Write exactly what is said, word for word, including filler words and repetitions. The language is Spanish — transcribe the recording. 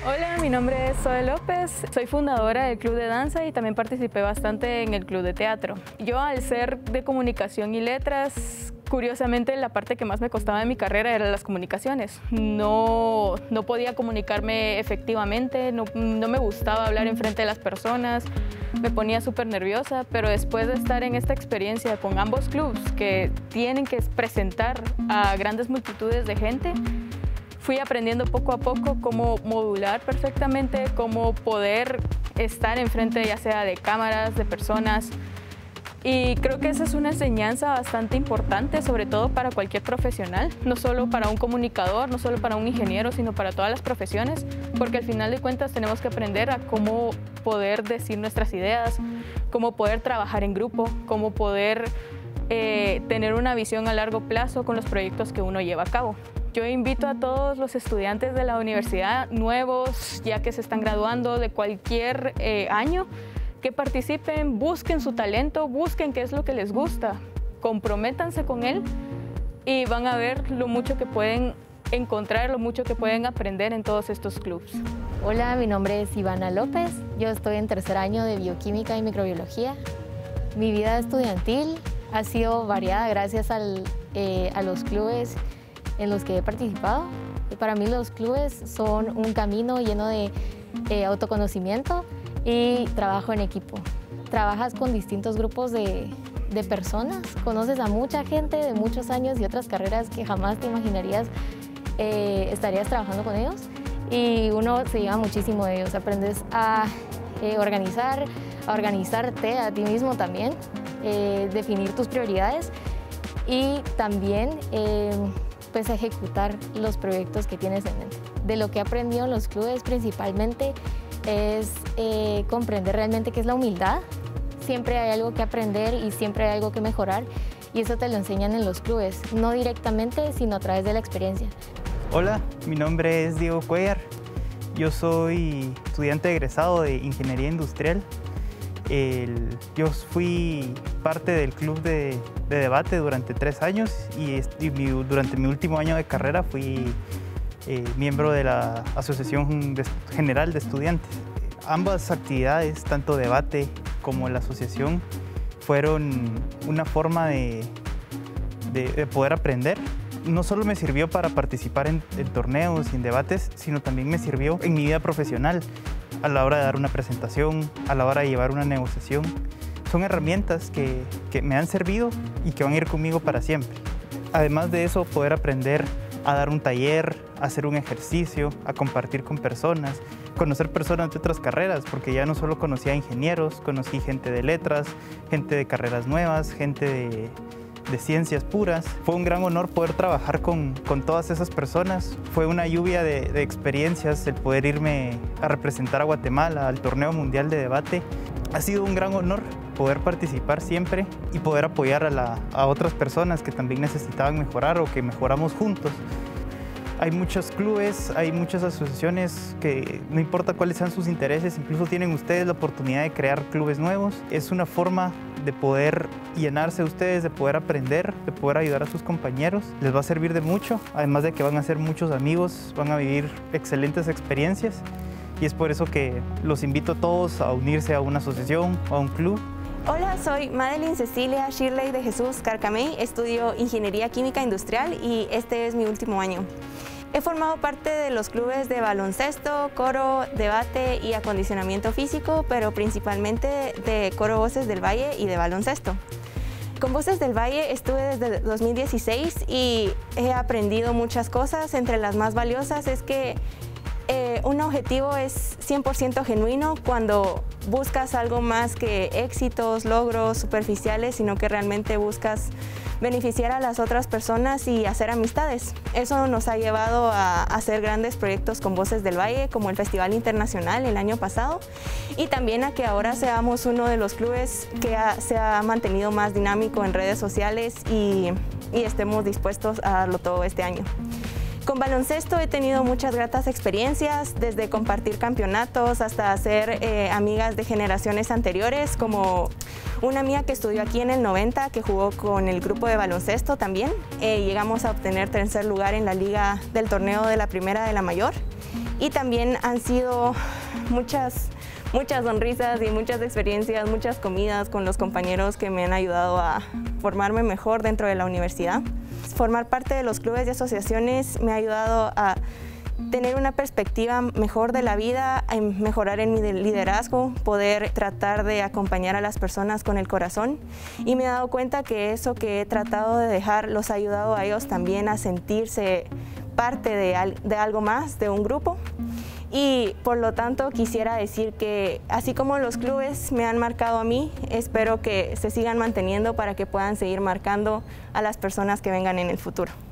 Hola, mi nombre es Zoe López, soy fundadora del Club de Danza y también participé bastante en el Club de Teatro. Yo, al ser de comunicación y letras, curiosamente la parte que más me costaba de mi carrera eran las comunicaciones. No, no podía comunicarme efectivamente, no, no me gustaba hablar enfrente de las personas, me ponía súper nerviosa, pero después de estar en esta experiencia con ambos clubs que tienen que presentar a grandes multitudes de gente, fui aprendiendo poco a poco cómo modular perfectamente, cómo poder estar enfrente ya sea de cámaras, de personas. Y creo que esa es una enseñanza bastante importante, sobre todo para cualquier profesional, no solo para un comunicador, no solo para un ingeniero, sino para todas las profesiones, porque al final de cuentas tenemos que aprender a cómo poder decir nuestras ideas, cómo poder trabajar en grupo, cómo poder eh, tener una visión a largo plazo con los proyectos que uno lleva a cabo. Yo invito a todos los estudiantes de la universidad nuevos, ya que se están graduando de cualquier eh, año, que participen, busquen su talento, busquen qué es lo que les gusta, comprométanse con él y van a ver lo mucho que pueden encontrar, lo mucho que pueden aprender en todos estos clubes. Hola, mi nombre es Ivana López, yo estoy en tercer año de Bioquímica y Microbiología. Mi vida estudiantil ha sido variada gracias al, eh, a los clubes en los que he participado. Y para mí los clubes son un camino lleno de eh, autoconocimiento y trabajo en equipo. Trabajas con distintos grupos de, de personas, conoces a mucha gente de muchos años y otras carreras que jamás te imaginarías eh, estarías trabajando con ellos, y uno se lleva muchísimo de ellos. Aprendes a eh, organizar, a organizarte a ti mismo también, eh, definir tus prioridades y también eh, pues ejecutar los proyectos que tienes en mente. De lo que he aprendido en los clubes principalmente es eh, comprender realmente qué es la humildad. Siempre hay algo que aprender y siempre hay algo que mejorar, y eso te lo enseñan en los clubes, no directamente, sino a través de la experiencia. Hola, mi nombre es Diego Cuellar, yo soy estudiante egresado de Ingeniería Industrial. El, yo fui parte del club de, de debate durante tres años y, y mi, durante mi último año de carrera fui eh, miembro de la Asociación de, General de Estudiantes. Ambas actividades, tanto debate como la asociación, fueron una forma de, de, de poder aprender. No solo me sirvió para participar en, en torneos y en debates, sino también me sirvió en mi vida profesional, a la hora de dar una presentación, a la hora de llevar una negociación. Son herramientas que, que me han servido y que van a ir conmigo para siempre. Además de eso, poder aprender a dar un taller, a hacer un ejercicio, a compartir con personas, conocer personas de otras carreras, porque ya no solo conocía ingenieros, conocí gente de letras, gente de carreras nuevas, gente de, de ciencias puras. Fue un gran honor poder trabajar con, con todas esas personas. Fue una lluvia de, de experiencias el poder irme a representar a Guatemala al Torneo Mundial de Debate. Ha sido un gran honor poder participar siempre y poder apoyar a, la, a otras personas que también necesitaban mejorar o que mejoramos juntos. Hay muchos clubes, hay muchas asociaciones que no importa cuáles sean sus intereses, incluso tienen ustedes la oportunidad de crear clubes nuevos. Es una forma de poder llenarse ustedes, de poder aprender, de poder ayudar a sus compañeros. Les va a servir de mucho, además de que van a ser muchos amigos, van a vivir excelentes experiencias, y es por eso que los invito a todos a unirse a una asociación o a un club. Hola, soy Madeline Cecilia Shirley de Jesús Carcamey, estudio Ingeniería Química Industrial y este es mi último año. He formado parte de los clubes de baloncesto, coro, debate y acondicionamiento físico, pero principalmente de coro Voces del Valle y de baloncesto. Con Voces del Valle estuve desde dos mil dieciséis y he aprendido muchas cosas. Entre las más valiosas es que eh, un objetivo es cien por ciento genuino cuando buscas algo más que éxitos, logros superficiales, sino que realmente buscas beneficiar a las otras personas y hacer amistades. Eso nos ha llevado a hacer grandes proyectos con Voces del Valle, como el Festival Internacional el año pasado, y también a que ahora seamos uno de los clubes que ha, se ha mantenido más dinámico en redes sociales y, y estemos dispuestos a darlo todo este año. Con baloncesto he tenido muchas gratas experiencias, desde compartir campeonatos hasta ser eh, amigas de generaciones anteriores, como una amiga que estudió aquí en el noventa, que jugó con el grupo de baloncesto también. Eh, llegamos a obtener tercer lugar en la liga del torneo de la primera de la mayor. y también han sido muchas, muchas sonrisas y muchas experiencias, muchas comidas con los compañeros que me han ayudado a formarme mejor dentro de la universidad. Formar parte de los clubes y asociaciones me ha ayudado a tener una perspectiva mejor de la vida, a mejorar en mi liderazgo, poder tratar de acompañar a las personas con el corazón, y me he dado cuenta que eso que he tratado de dejar los ha ayudado a ellos también a sentirse parte de, al, de algo más, de un grupo. Y por lo tanto quisiera decir que así como los clubes me han marcado a mí, espero que se sigan manteniendo para que puedan seguir marcando a las personas que vengan en el futuro.